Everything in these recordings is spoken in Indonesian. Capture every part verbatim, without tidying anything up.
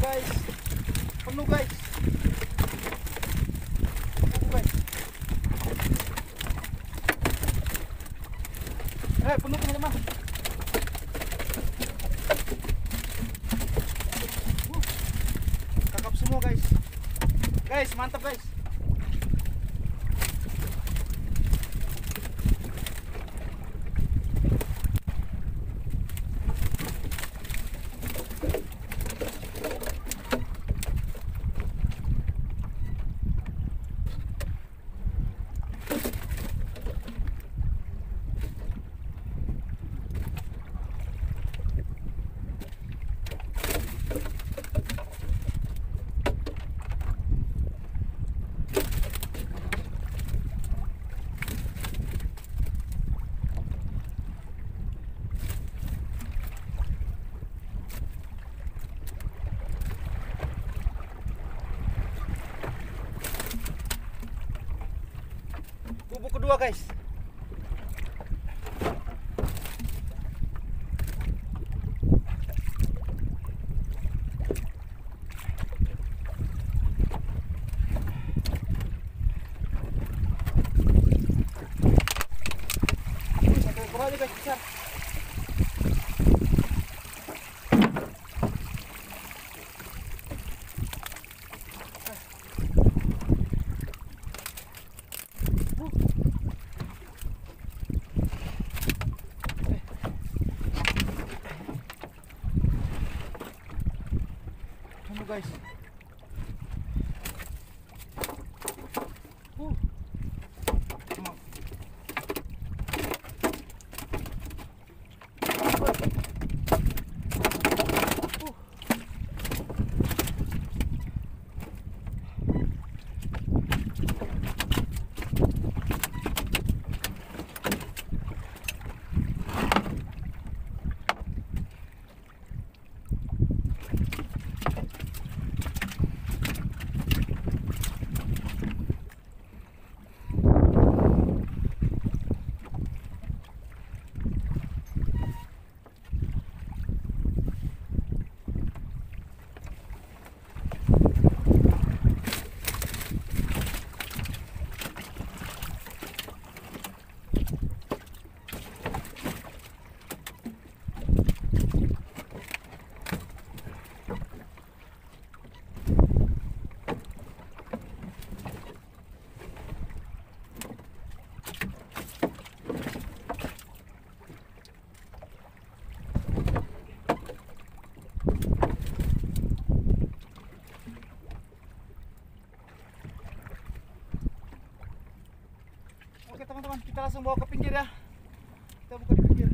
guys, penuh guys, penuh guys. Eh, penuh teman-teman. Uh, kakap semua guys. Guys, mantap guys. Bubuk kedua guys. Satu ekor aja guys, besar. Guys, uh, Oke teman-teman, kita langsung bawa ke pinggir ya. Kita buka di pinggir.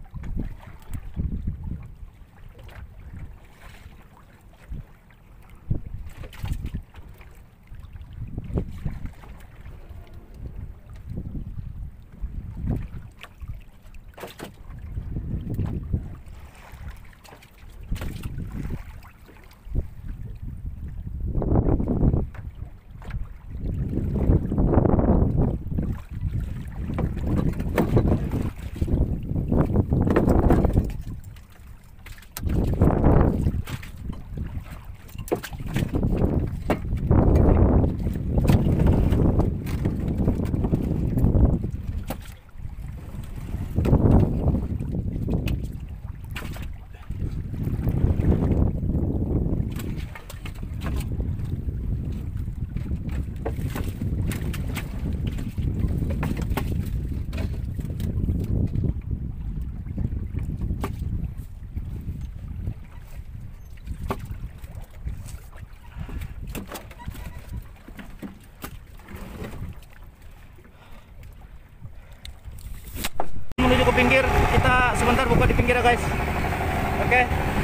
Menuju ke pinggir, kita sebentar buka di pinggir ya guys. Oke.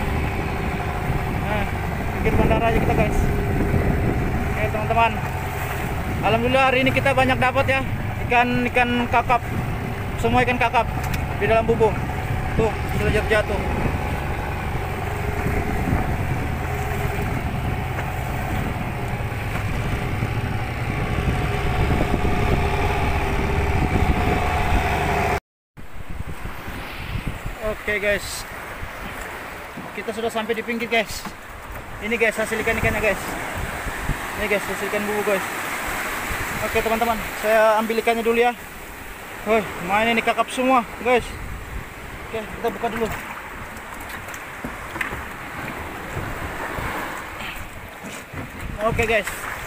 Nah, pinggir bandara aja kita guys. Oke teman-teman, alhamdulillah hari ini kita banyak dapat ya ikan ikan kakap, semua ikan kakap di dalam bubung. Tuh sudah jatuh-jatuh. Oke guys, kita sudah sampai di pinggir guys. Ini guys hasil ikan-ikannya guys. Ini guys hasil ikan bubu guys. Oke teman-teman, saya ambil ikannya dulu ya. Woi, main ini kakap semua guys. Oke, kita buka dulu. Oke guys.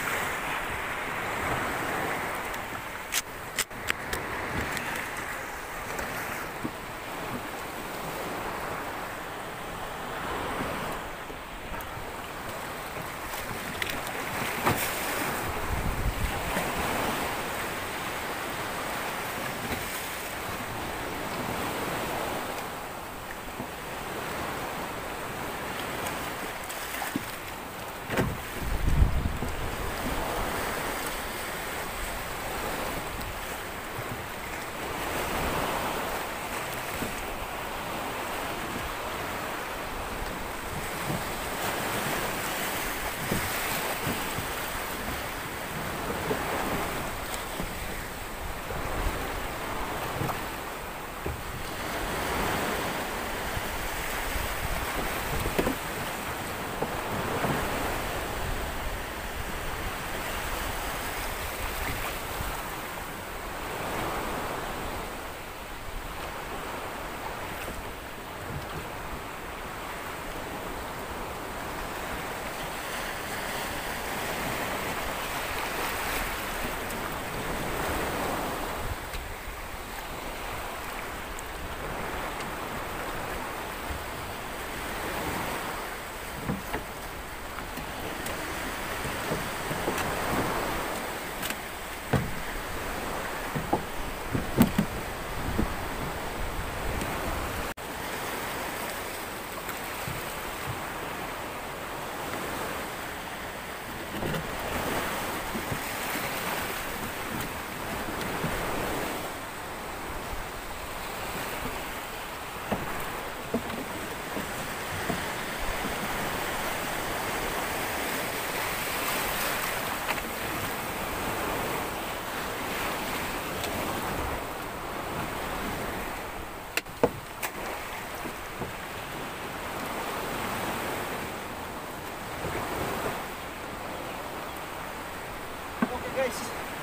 Guys,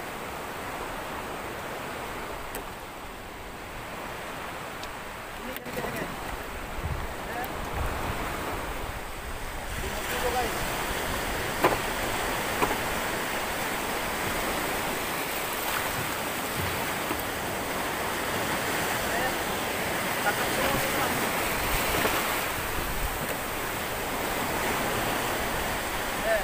ini kan ikannya guys. Ya. Lima kilo guys. Ya. Tangkap semua teman. Ya.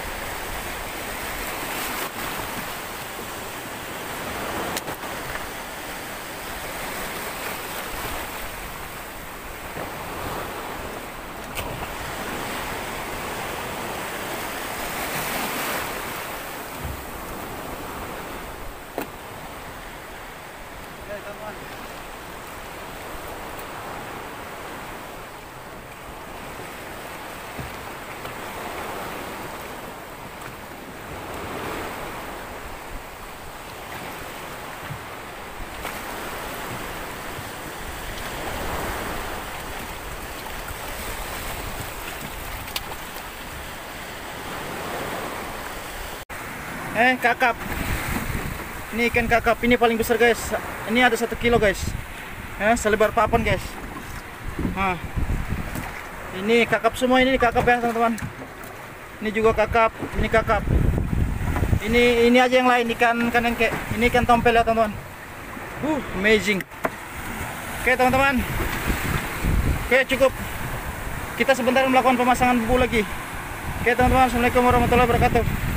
Eh, kakap. Ini ikan kakap, ini paling besar guys. Ini ada satu kilo guys. Eh, selebar papan guys. Nah, ini kakap semua, ini kakap ya teman-teman. Ini juga kakap, ini kakap. Ini ini aja yang lain, ikan ikan yang kayak ini ikan tompel ya teman-teman. Uh, amazing. Oke teman-teman. Oke cukup. Kita sebentar melakukan pemasangan bubu lagi. Oke teman-teman, assalamualaikum warahmatullahi wabarakatuh.